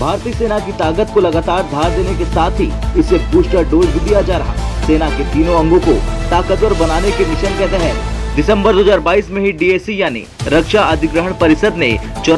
भारतीय सेना की ताकत को लगातार धार देने के साथ ही इसे बूस्टर डोज भी दिया जा रहा। सेना के तीनों अंगों को ताकतवर बनाने के मिशन के तहत दिसंबर 2022 में ही डीएसी यानी रक्षा अधिग्रहण परिषद ने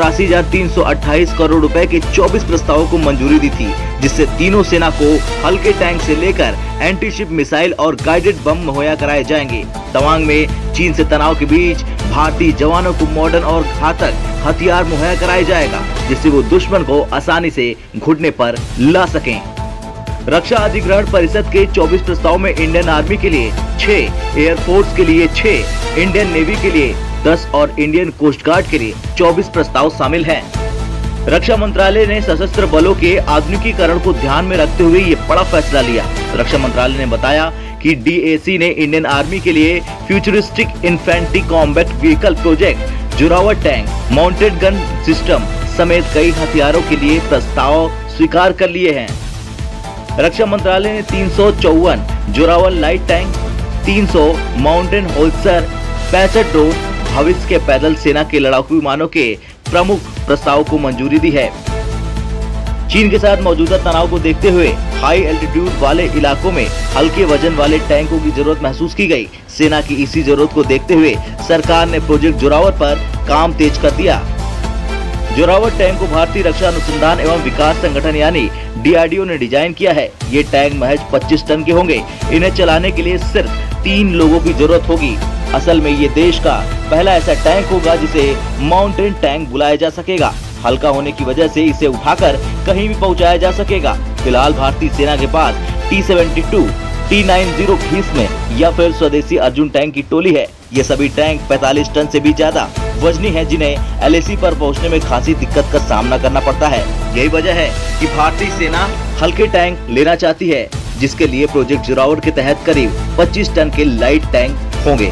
84,328 करोड़ रुपए के 24 प्रस्तावों को मंजूरी दी थी, जिससे तीनों सेना को हल्के टैंक से लेकर एंटी शिप मिसाइल और गाइडेड बम मुहैया कराए जाएंगे। तवांग में चीन से तनाव के बीच भारतीय जवानों को मॉडर्न और घातक हथियार मुहैया कराया जाएगा, जिससे वो दुश्मन को आसानी से घुटने पर ला सकें। रक्षा अधिग्रहण परिषद के 24 प्रस्ताव में इंडियन आर्मी के लिए 6, एयरफोर्स के लिए 6, इंडियन नेवी के लिए 10 और इंडियन कोस्ट गार्ड के लिए 24 प्रस्ताव शामिल हैं। रक्षा मंत्रालय ने सशस्त्र बलों के आधुनिकीकरण को ध्यान में रखते हुए ये बड़ा फैसला लिया। रक्षा मंत्रालय ने बताया कि डीएसी ने इंडियन आर्मी के लिए futuristic infantry combat vehicle project, Zorawar tank, mounted gun system समेत कई हथियारों के लिए प्रस्ताव स्वीकार कर लिए हैं। रक्षा मंत्रालय ने 354 Zorawar light tank, 300 mountain howitzer, 65 drone, भविष्य के पैदल सेना के लड़ाकू विमानों के प्रमुख प्रस्ताव को मंजूरी दी है। चीन के साथ मौजूदा तनाव को देखते हुए हाई एल्टीट्यूड वाले इलाकों में हल्के वजन वाले टैंकों की जरूरत महसूस की गई। सेना की इसी जरूरत को देखते हुए सरकार ने प्रोजेक्ट जोरावर पर काम तेज कर दिया। जोरावर टैंक को भारतीय रक्षा अनुसंधान एवं विकास संगठन यानी डीआरडीओ ने डिजाइन किया है। ये टैंक महज 25 टन के होंगे। इन्हें चलाने के लिए सिर्फ 3 लोगों की जरूरत होगी। असल में ये देश का पहला ऐसा टैंक होगा जिसे माउंटेन टैंक बुलाया जा सकेगा। हल्का होने की वजह से इसे उठाकर कहीं भी पहुंचाया जा सकेगा। फिलहाल भारतीय सेना के पास T-72, T-90 भीष्म या फिर स्वदेशी अर्जुन टैंक की टोली है। ये सभी टैंक 45 टन से भी ज्यादा वजनी है, जिन्हें एलएसी पर पहुंचने में खासी दिक्कत का सामना करना पड़ता है। यही वजह है कि भारतीय सेना हल्के टैंक लेना चाहती है, जिसके लिए प्रोजेक्ट जोरावर के तहत करीब 25 टन के लाइट टैंक होंगे।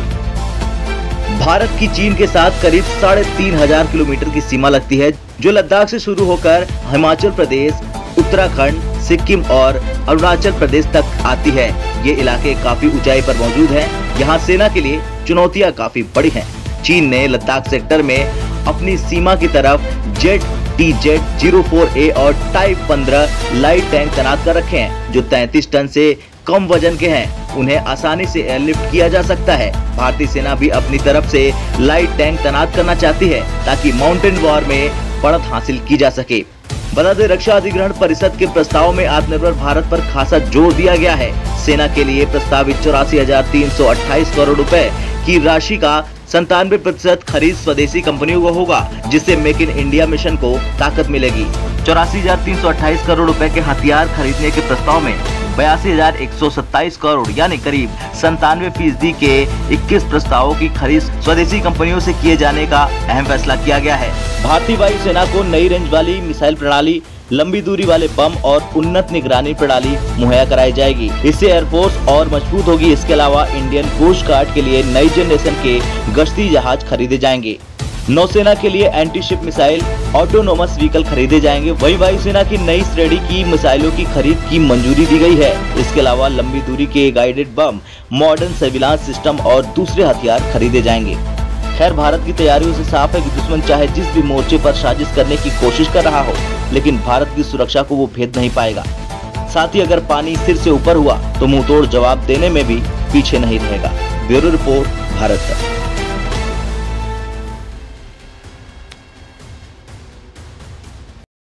भारत की चीन के साथ करीब 3,500 किलोमीटर की सीमा लगती है, जो लद्दाख से शुरू होकर हिमाचल प्रदेश, उत्तराखंड, सिक्किम और अरुणाचल प्रदेश तक आती है। ये इलाके काफी ऊंचाई पर मौजूद हैं। यहाँ सेना के लिए चुनौतियाँ काफी बड़ी हैं। चीन ने लद्दाख सेक्टर में अपनी सीमा की तरफ जेट TZ-04A और टाइप 15 लाइट टैंक तैनात कर रखे हैं, जो 33 टन से कम वजन के हैं। उन्हें आसानी से एयरलिफ्ट किया जा सकता है। भारतीय सेना भी अपनी तरफ से लाइट टैंक तैनात करना चाहती है, ताकि माउंटेन वॉर में बढ़त हासिल की जा सके। बता दें, रक्षा अधिग्रहण परिषद के प्रस्ताव में आत्मनिर्भर भारत पर खासा जोर दिया गया है। सेना के लिए प्रस्तावित 84,328 करोड़ रुपए की राशि का 97% खरीद स्वदेशी कंपनियों को होगा, जिससे मेक इन इंडिया मिशन को ताकत मिलेगी। 84,328 करोड़ रुपए के हथियार खरीदने के प्रस्ताव में 82,127 करोड़ यानी करीब 97% के 21 प्रस्तावों की खरीद स्वदेशी कंपनियों से किए जाने का अहम फैसला किया गया है। भारतीय वायुसेना को नई रेंज वाली मिसाइल प्रणाली, लंबी दूरी वाले बम और उन्नत निगरानी प्रणाली मुहैया कराई जाएगी। इससे एयरफोर्स और मजबूत होगी। इसके अलावा इंडियन कोस्ट गार्ड के लिए नई जनरेशन के गश्ती जहाज खरीदे जाएंगे। नौसेना के लिए anti ship missile, autonomous vehicle खरीदे जाएंगे। वहीं वायुसेना की नई श्रेणी की मिसाइलों की खरीद की मंजूरी दी गई है। इसके अलावा लंबी दूरी के गाइडेड बम, मॉडर्न सर्विलांस सिस्टम और दूसरे हथियार खरीदे जाएंगे। खैर, भारत की तैयारियों से साफ है कि दुश्मन चाहे जिस भी मोर्चे पर साजिश करने की कोशिश कर रहा हो, लेकिन भारत की सुरक्षा को वो भेद नहीं पाएगा। साथ ही अगर पानी सिर से ऊपर हुआ तो मुंहतोड़ जवाब देने में भी पीछे नहीं रहेगा। ब्यूरो रिपोर्ट, भारत तक।